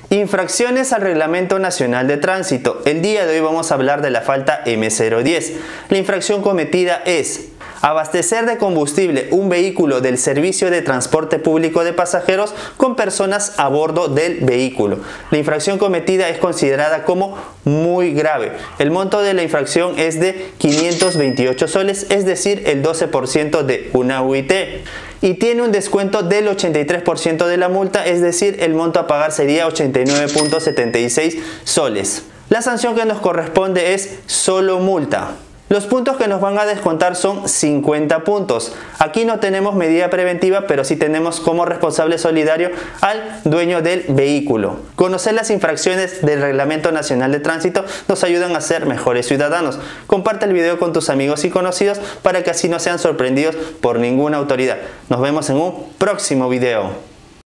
Infracciones al Reglamento Nacional de Tránsito. El día de hoy vamos a hablar de la falta M010. La infracción cometida es abastecer de combustible un vehículo del servicio de transporte público de pasajeros con personas a bordo del vehículo. La infracción cometida es considerada como muy grave. El monto de la infracción es de 528 soles, es decir, el 12% de una UIT. Y tiene un descuento del 83% de la multa, es decir, el monto a pagar sería 89.76 soles. La sanción que nos corresponde es solo multa. Los puntos que nos van a descontar son 50 puntos. Aquí no tenemos medida preventiva, pero sí tenemos como responsable solidario al dueño del vehículo. Conocer las infracciones del Reglamento Nacional de Tránsito nos ayudan a ser mejores ciudadanos. Comparte el video con tus amigos y conocidos para que así no sean sorprendidos por ninguna autoridad. Nos vemos en un próximo video.